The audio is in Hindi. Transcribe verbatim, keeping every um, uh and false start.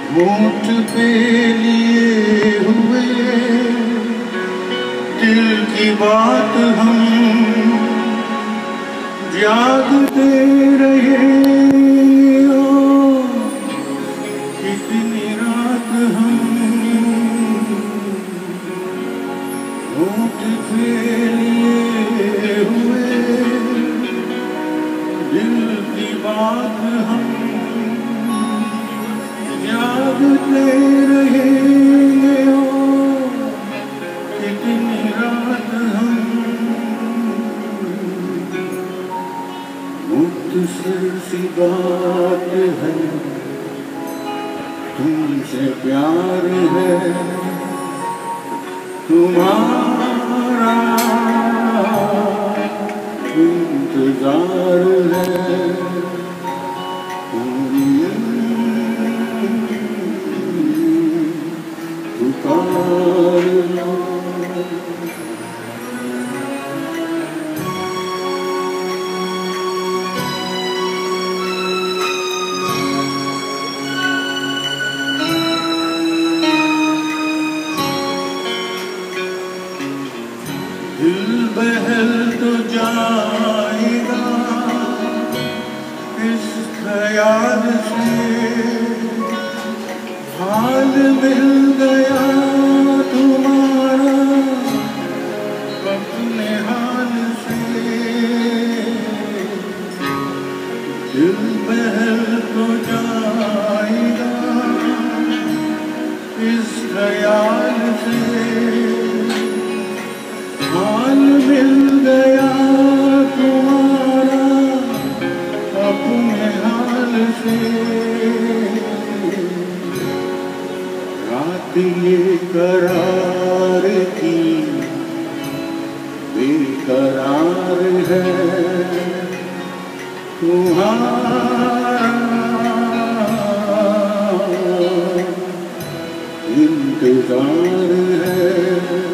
होंठ पे लिए हुए दिल की बात हम जागते रहे ओ कितनी रात हम होंठ पे लिए हुए दिल की बात हम जागते रहेंगे ओ कितनी रात हम मुख्तसर सी बात है तुमसे प्यार है तुम्हारा इंतजार है दिल बहल तो जाएगा इस ख्याल से हाल मिल गया तुम्हारा अपने हाल से दिल बहल तो जाएगा इस ख्याल से हाल मिल गया तुम्हारा अपने हाल से रात ये करार की बेकरार है तुम्हारा इंतजार है।